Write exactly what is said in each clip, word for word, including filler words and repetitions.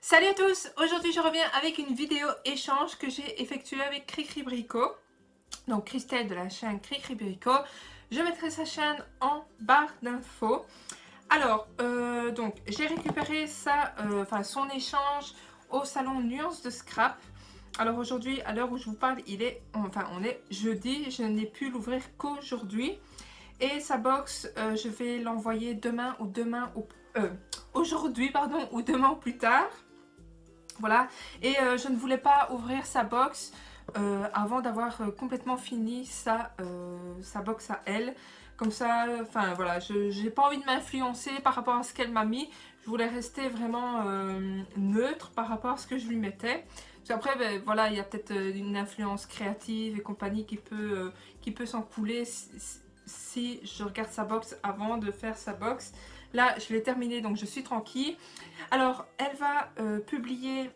Salut à tous, aujourd'hui je reviens avec une vidéo échange que j'ai effectuée avec Cricri Bricot. Donc Christelle de la chaîne Cricri Bricot. Je mettrai sa chaîne en barre d'infos. Alors, euh, donc j'ai récupéré ça, euh, enfin son échange au salon Nuance de Scrap. Alors aujourd'hui, à l'heure où je vous parle, il est, enfin on est jeudi, je n'ai pu l'ouvrir qu'aujourd'hui. Et sa box, euh, je vais l'envoyer demain ou demain ou euh, aujourd'hui pardon ou demain ou plus tard. Voilà, et euh, je ne voulais pas ouvrir sa box euh, avant d'avoir euh, complètement fini sa, euh, sa box à elle. Comme ça, enfin voilà, je n'ai pas envie de m'influencer par rapport à ce qu'elle m'a mis. Je voulais rester vraiment euh, neutre par rapport à ce que je lui mettais. Parce qu'après, ben, voilà, il y a peut-être une influence créative et compagnie qui peut, euh, qui peut s'en couler si, si je regarde sa box avant de faire sa box. Là, je l'ai terminé, donc je suis tranquille. Alors, elle va euh, publier...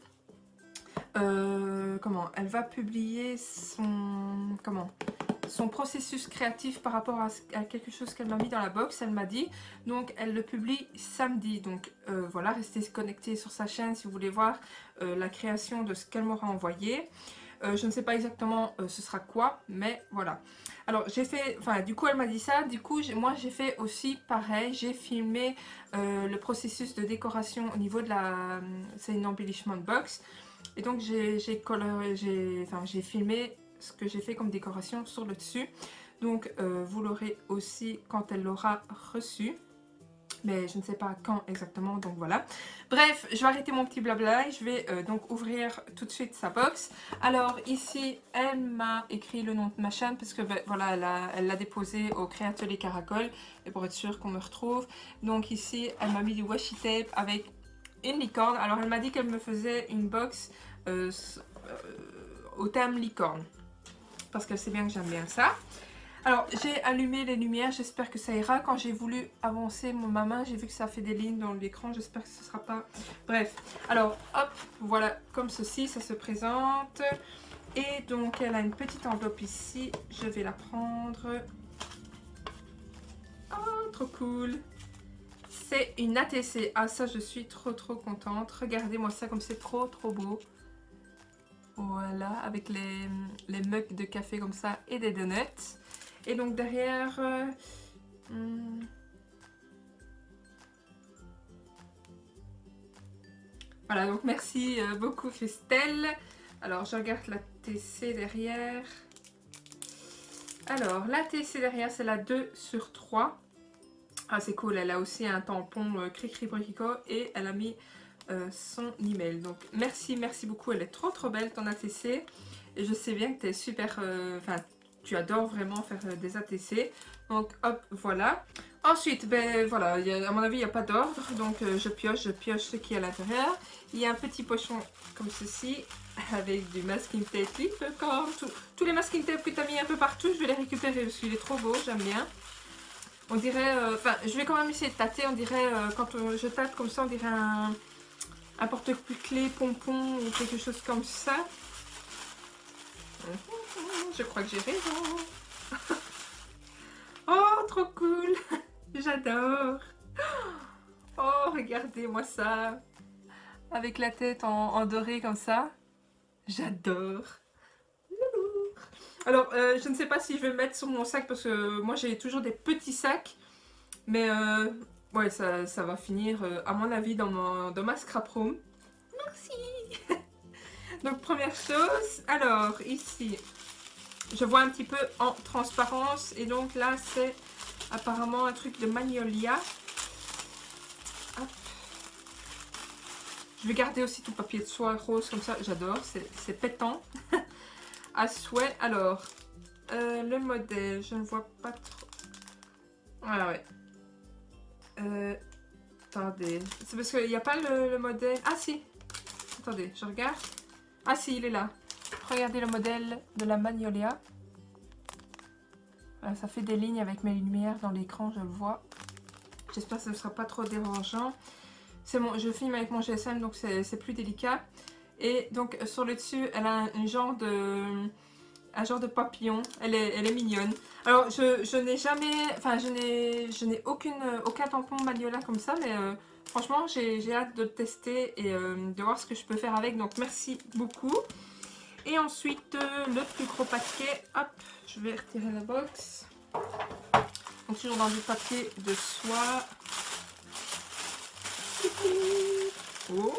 Euh, comment Elle va publier son... Comment son processus créatif par rapport à, à quelque chose qu'elle m'a mis dans la box, elle m'a dit. Donc, elle le publie samedi. Donc, euh, voilà, restez connectés sur sa chaîne si vous voulez voir euh, la création de ce qu'elle m'aura envoyé. Euh, je ne sais pas exactement euh, ce sera quoi, mais voilà. Alors j'ai fait, enfin du coup elle m'a dit ça, du coup moi j'ai fait aussi pareil, j'ai filmé euh, le processus de décoration au niveau de la, c'est une embellishment box. Et donc j'ai coloré, j'ai enfin, j'ai filmé ce que j'ai fait comme décoration sur le dessus. Donc euh, vous l'aurez aussi quand elle l'aura reçu. Mais je ne sais pas quand exactement, donc voilà. Bref, je vais arrêter mon petit blabla et je vais euh, donc ouvrir tout de suite sa box. Alors ici, elle m'a écrit le nom de ma chaîne parce que ben, voilà, elle l'a déposé au Créatelier Caracol et pour être sûr qu'on me retrouve. Donc ici, elle m'a mis du washi tape avec une licorne. Alors elle m'a dit qu'elle me faisait une box euh, euh, au thème licorne parce qu'elle sait bien que j'aime bien ça. Alors, j'ai allumé les lumières, j'espère que ça ira. Quand j'ai voulu avancer ma main, j'ai vu que ça fait des lignes dans l'écran, j'espère que ce ne sera pas... Bref, alors, hop, voilà, comme ceci, ça se présente. Et donc, elle a une petite enveloppe ici, je vais la prendre. Oh, trop cool! C'est une A T C. Ah, ça, je suis trop, trop contente. Regardez-moi ça, comme c'est trop, trop beau. Voilà, avec les, les mugs de café comme ça et des donuts. Et donc derrière, euh, hmm, voilà, donc merci euh, beaucoup Christelle. Alors je regarde la T C derrière. Alors la T C derrière c'est la deux sur trois. Ah c'est cool, elle a aussi un tampon euh, Cricri Bricot et elle a mis euh, son email. Donc merci, merci beaucoup, elle est trop trop belle ton A T C. Et je sais bien que tu es super... Enfin, euh, tu adores vraiment faire euh, des A T C. Donc hop, voilà. Ensuite, ben voilà, y a, à mon avis, il n'y a pas d'ordre. Donc euh, je pioche, je pioche ce qui est à l'intérieur. Il y a un petit pochon comme ceci, avec du masking tape lip. Comme tout, tous les masking tape que tu as mis un peu partout, je vais les récupérer parce qu'il est trop beau, j'aime bien. On dirait, enfin, euh, je vais quand même essayer de tâter. On dirait, euh, quand on, je tâte comme ça, on dirait un, un porte-clés pompon ou quelque chose comme ça. Je crois que j'ai raison. Oh, trop cool. J'adore. Oh, regardez-moi ça. Avec la tête en, en doré comme ça. J'adore. Alors, euh, je ne sais pas si je vais mettre sur mon sac parce que moi j'ai toujours des petits sacs. Mais euh, ouais, ça, ça va finir euh, à mon avis dans, mon, dans ma scrap room. Merci. Donc première chose, alors ici, je vois un petit peu en transparence et donc là c'est apparemment un truc de Magnolia. Hop. Je vais garder aussi tout papier de soie rose comme ça, j'adore, c'est pétant à souhait. Alors, euh, le modèle, je ne vois pas trop. Ah ouais. Euh, attendez, c'est parce qu'il n'y a pas le, le modèle. Ah si, attendez, je regarde. Ah si, il est là. Regardez le modèle de la Magnolia. Voilà, ça fait des lignes avec mes lumières dans l'écran, je le vois. J'espère que ce ne sera pas trop dérangeant. Bon, je filme avec mon G S M, donc c'est plus délicat. Et donc sur le dessus, elle a un, un genre de... un genre de papillon. Elle est, elle est mignonne. Alors, je, je n'ai jamais... Enfin, je n'ai je n'ai aucune aucun tampon Magnolia comme ça, mais euh, franchement, j'ai hâte de le tester et euh, de voir ce que je peux faire avec. Donc, merci beaucoup. Et ensuite, euh, le plus gros paquet. Hop, je vais retirer la box. Donc, toujours dans du papier de soie. Oh,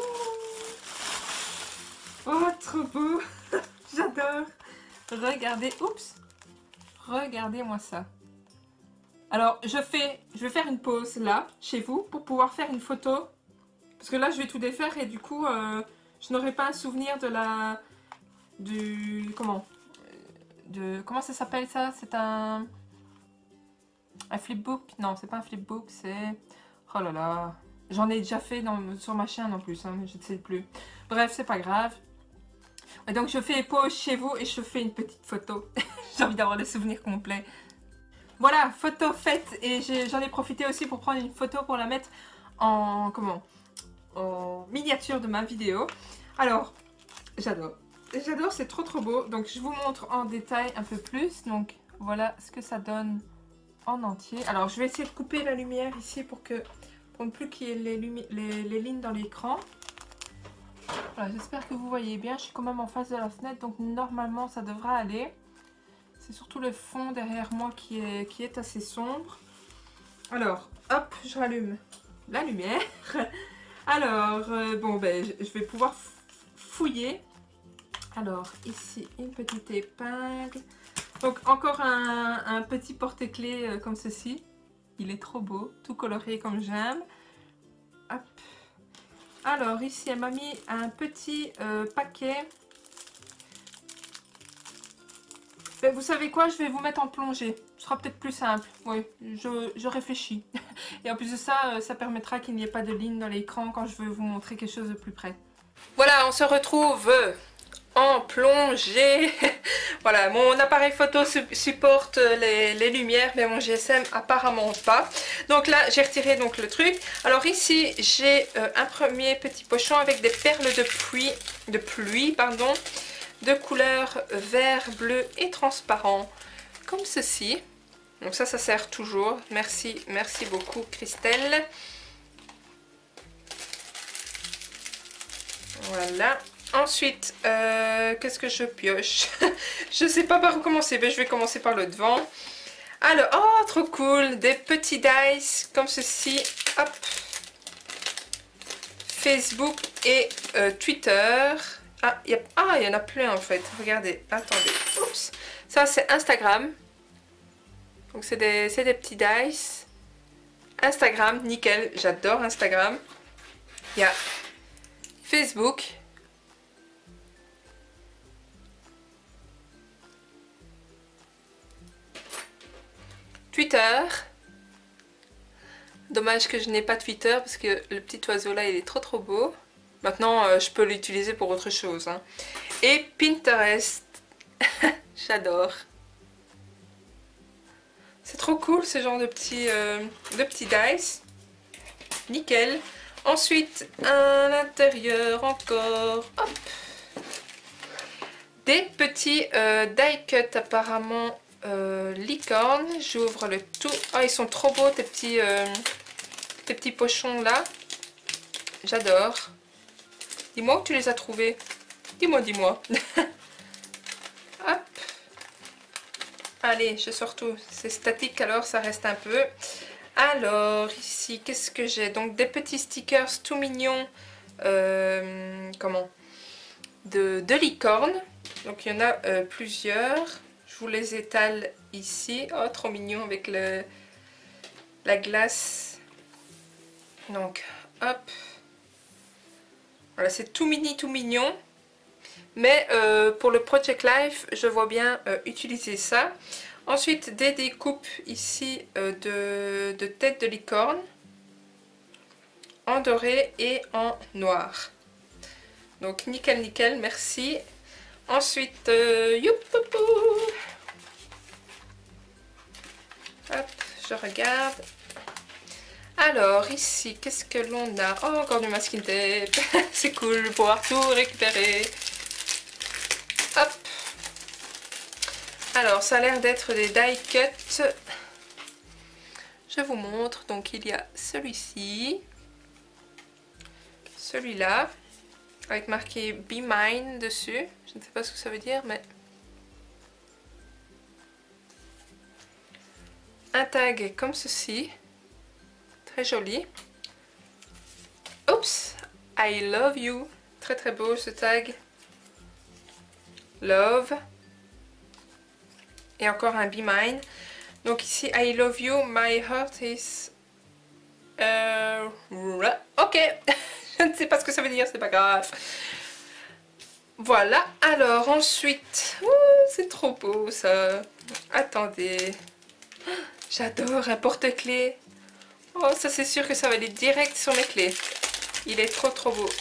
oh trop beau. J'adore. Regardez, oups. Regardez-moi ça. Alors, je fais, je vais faire une pause là, chez vous, pour pouvoir faire une photo. Parce que là, je vais tout défaire et du coup, euh, je n'aurai pas un souvenir de la... Du... Comment de, Comment ça s'appelle ça? C'est un... Un flipbook? Non, c'est pas un flipbook, c'est... Oh là là. J'en ai déjà fait dans, sur ma chaîne en plus, hein, mais je ne sais plus. Bref, c'est pas grave. Et donc, je fais pause chez vous et je fais une petite photo. J'ai envie d'avoir des souvenirs complets. Voilà, photo faite. Et j'en ai, ai profité aussi pour prendre une photo pour la mettre en... Comment en miniature de ma vidéo. Alors, j'adore. J'adore, c'est trop trop beau. Donc, je vous montre en détail un peu plus. Donc, voilà ce que ça donne en entier. Alors, je vais essayer de couper la lumière ici pour que pour ne plus qu'il y ait les, les, les lignes dans l'écran. Voilà, j'espère que vous voyez bien. Je suis quand même en face de la fenêtre, donc normalement, ça devrait aller. C'est surtout le fond derrière moi qui est, qui est assez sombre. Alors, hop, je rallume la lumière. Alors, euh, bon, ben, je vais pouvoir fouiller. Alors, ici, une petite épingle. Donc, encore un, un petit porte-clés euh, comme ceci. Il est trop beau, tout coloré comme j'aime. Hop. Alors, ici, elle m'a mis un petit euh, paquet. Ben, vous savez quoi? Je vais vous mettre en plongée. Ce sera peut-être plus simple. Oui, je, je réfléchis. Et en plus de ça, ça permettra qu'il n'y ait pas de ligne dans l'écran quand je veux vous montrer quelque chose de plus près. Voilà, on se retrouve en plongée. Voilà, mon appareil photo supporte les, les lumières, mais mon G S M apparemment pas. Donc là, j'ai retiré donc le truc. Alors ici, j'ai euh, un premier petit pochon avec des perles de pluie, de pluie, pardon, de couleur vert, bleu et transparent, comme ceci. Donc ça, ça sert toujours. Merci, merci beaucoup Christelle. Voilà. Ensuite, euh, qu'est-ce que je pioche? Je sais pas par où commencer, mais je vais commencer par le devant. Alors, oh, trop cool! Des petits dice comme ceci. Hop. Facebook et euh, Twitter. Ah, il y a... ah, y en a plein en fait. Regardez, attendez. Oups. Ça, c'est Instagram. Donc, c'est des, c'est des petits dice. Instagram, nickel. J'adore Instagram. Il y a Facebook. Twitter. Dommage que je n'ai pas Twitter parce que le petit oiseau là, il est trop trop beau. Maintenant, euh, je peux l'utiliser pour autre chose. Hein. Et Pinterest. J'adore. C'est trop cool ce genre de petits, euh, de petits dice. Nickel. Ensuite, à l'intérieur encore. Hop. Des petits euh, die cut apparemment euh, licorne. J'ouvre le tout. Ah, ils sont trop beaux tes petits, euh, tes petits pochons là. J'adore. Dis-moi où tu les as trouvés. Dis-moi, dis-moi. Hop. Allez, je sors tout. C'est statique alors ça reste un peu. Alors ici, qu'est-ce que j'ai? Donc des petits stickers tout mignons. Euh, comment de, de licorne. Donc il y en a euh, plusieurs. Je vous les étale ici. Oh, trop mignon avec le, la glace. Donc, hop. Voilà, c'est tout mini, tout mignon. Mais euh, pour le Project Life, je vois bien euh, utiliser ça. Ensuite, des découpes ici euh, de, de têtes de licorne. En doré et en noir. Donc, nickel, nickel, merci. Ensuite, euh, youpoupou. Hop, je regarde. Alors, ici, qu'est-ce que l'on a? Oh, encore du masking tape. C'est cool de pouvoir tout récupérer. Hop. Alors, ça a l'air d'être des die cut. Je vous montre. Donc, il y a celui-ci. Celui-là. Avec marqué Be Mine dessus. Je ne sais pas ce que ça veut dire, mais... Un tag comme ceci. Très joli. Oups! I love you. Très très beau ce tag. Love. Et encore un Be Mine. Donc ici, I love you, my heart is... Euh... Ok. Je ne sais pas ce que ça veut dire, c'est pas grave. Voilà. Alors ensuite... C'est trop beau ça. Attendez. J'adore un porte-clés. Oh, ça c'est sûr que ça va aller direct sur mes clés. Il est trop trop beau.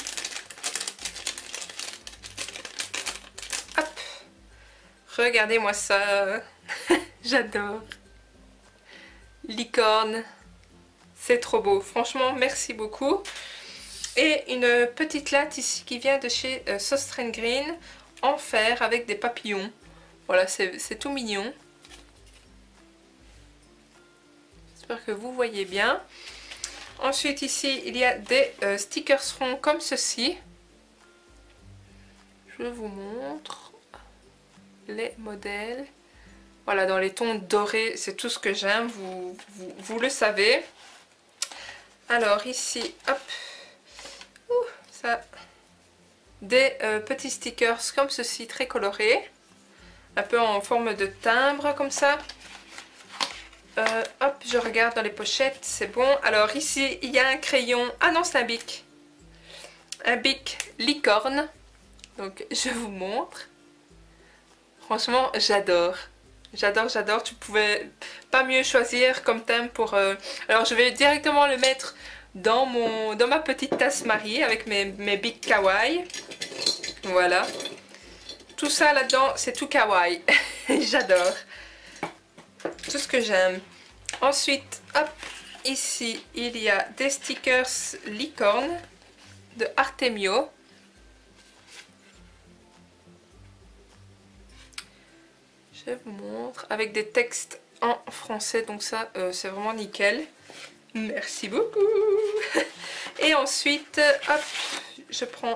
Hop. Regardez-moi ça. J'adore. Licorne. C'est trop beau. Franchement, merci beaucoup. Et une petite latte ici qui vient de chez euh, Sostrand Green en fer avec des papillons. Voilà, c'est tout mignon. J'espère que vous voyez bien. Ensuite ici, il y a des euh, stickers ronds comme ceci. Je vous montre les modèles. Voilà, dans les tons dorés, c'est tout ce que j'aime, vous, vous, vous le savez. Alors ici, hop, ouh, ça, des euh, petits stickers comme ceci, très colorés. Un peu en forme de timbre, comme ça. Euh, hop, je regarde dans les pochettes, c'est bon. Alors ici, il y a un crayon. Ah non, c'est un bic. Un bic licorne. Donc, je vous montre. Franchement, j'adore. J'adore, j'adore. Tu pouvais pas mieux choisir comme thème pour... Euh... Alors, je vais directement le mettre dans, mon... dans ma petite tasse Marie avec mes, mes bics kawaii. Voilà. Tout ça là-dedans, c'est tout kawaii. J'adore. Tout ce que j'aime. Ensuite, hop, ici, il y a des stickers licorne de Artemio. Je vous montre. Avec des textes en français, donc ça, euh, c'est vraiment nickel. Merci beaucoup. Et ensuite, hop, je prends...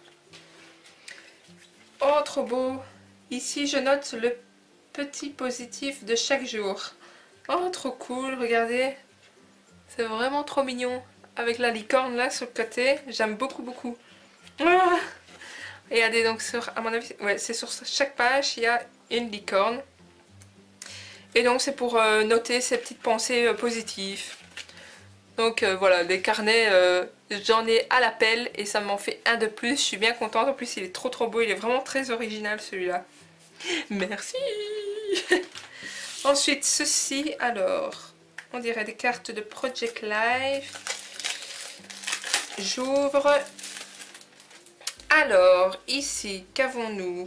Oh, trop beau. Ici, je note le petit positif de chaque jour. Oh, trop cool, regardez. C'est vraiment trop mignon. Avec la licorne là sur le côté. J'aime beaucoup, beaucoup. Ah, regardez, donc sur, à mon avis, ouais, c'est sur chaque page, il y a une licorne. Et donc c'est pour euh, noter ces petites pensées euh, positives. Donc euh, voilà, des carnets, euh, j'en ai à l'appel et ça m'en fait un de plus. Je suis bien contente. En plus, il est trop trop beau. Il est vraiment très original celui-là. Merci. Ensuite, ceci, alors, on dirait des cartes de Project Life. J'ouvre. Alors, ici, qu'avons-nous?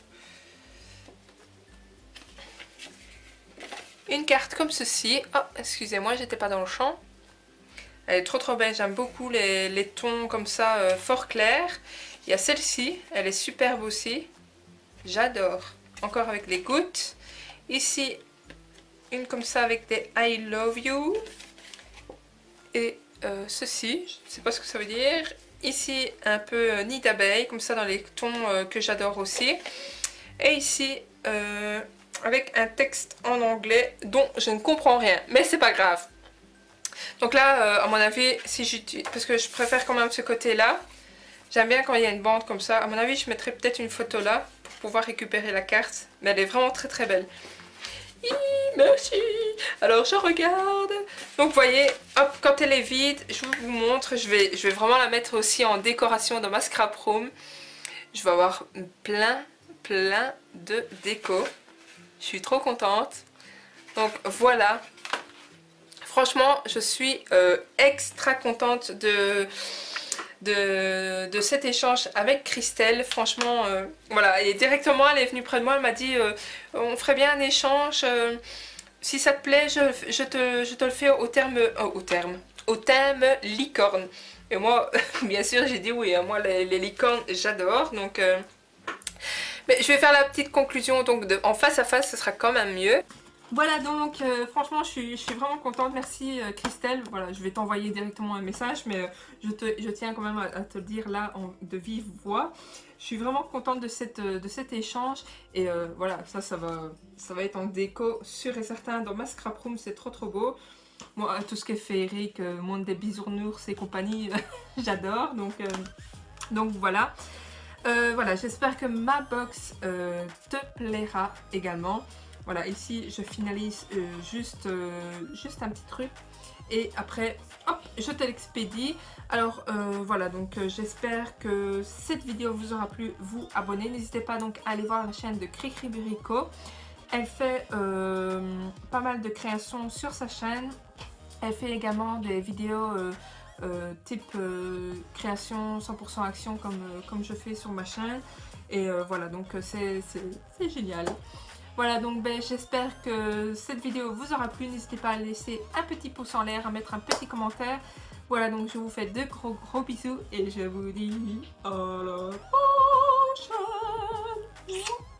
Une carte comme ceci. Oh, excusez-moi, j'étais pas dans le champ. Elle est trop trop belle, j'aime beaucoup les, les tons comme ça, euh, fort clairs. Il y a celle-ci, elle est superbe aussi. J'adore. Encore avec les gouttes. Ici, une comme ça avec des I love you. Et euh, ceci, je ne sais pas ce que ça veut dire. Ici, un peu euh, nid d'abeille, comme ça dans les tons euh, que j'adore aussi. Et ici, euh, avec un texte en anglais dont je ne comprends rien. Mais c'est pas grave. Donc là, euh, à mon avis, si j'utilise, parce que je préfère quand même ce côté-là. J'aime bien quand il y a une bande comme ça. À mon avis, je mettrai peut-être une photo là pour pouvoir récupérer la carte. Mais elle est vraiment très très belle. Hi, merci. Alors je regarde. Donc vous voyez, hop, quand elle est vide, je vous montre. Je vais, je vais vraiment la mettre aussi en décoration dans ma scrap room. Je vais avoir plein, plein de déco. Je suis trop contente. Donc voilà. Franchement, je suis euh, extra contente de, de, de cet échange avec Christelle. Franchement, euh, voilà. Et directement, elle est venue près de moi. Elle m'a dit, euh, on ferait bien un échange. Euh, si ça te plaît, je, je, te, je te le fais au terme, euh, au terme, au thème licorne. Et moi, bien sûr, j'ai dit oui. Hein, moi, les, les licornes, j'adore. Donc, euh, Mais je vais faire la petite conclusion, donc de, en face à face, ce sera quand même mieux. Voilà donc, euh, franchement, je suis, je suis vraiment contente. Merci euh, Christelle. Voilà, je vais t'envoyer directement un message, mais euh, je, te, je tiens quand même à, à te le dire là en, de vive voix. Je suis vraiment contente de, cette, de cet échange. Et euh, voilà, ça, ça va, ça va être en déco sûr et certain dans ma scrap room. C'est trop trop beau. Moi, tout ce qui est féerique, euh, monde des bisounours et compagnie, j'adore. Donc, euh, donc voilà. Euh, voilà, j'espère que ma box euh, te plaira également. Voilà, ici je finalise euh, juste, euh, juste un petit truc et après, hop, je te l'expédie. Alors euh, voilà, donc euh, j'espère que cette vidéo vous aura plu. Vous abonner, n'hésitez pas donc à aller voir la chaîne de Cricriburico. Elle fait euh, pas mal de créations sur sa chaîne. Elle fait également des vidéos euh, euh, type euh, création cent pour cent action comme, euh, comme je fais sur ma chaîne. Et euh, voilà, donc c'est génial. Voilà, donc ben, j'espère que cette vidéo vous aura plu. N'hésitez pas à laisser un petit pouce en l'air, à mettre un petit commentaire. Voilà, donc je vous fais de gros gros bisous et je vous dis à la prochaine.